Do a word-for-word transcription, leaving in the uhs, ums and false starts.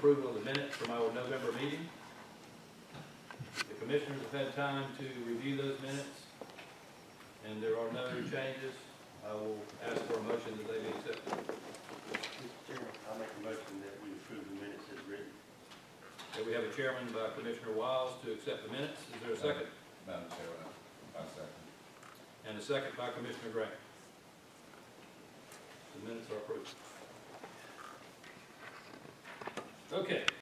approval of the minutes from our November meeting. The commissioners have had time to review those minutes, and there are no changes. I will ask for a motion that they be accepted. Mister Chairman, I'll make a motion that we approve the minutes as written. Okay, we have a chairman by Commissioner Wiles to accept the minutes. Is there a second? Madam Chairman, I second. And a second by Commissioner Grant. The minutes are approved. Okay,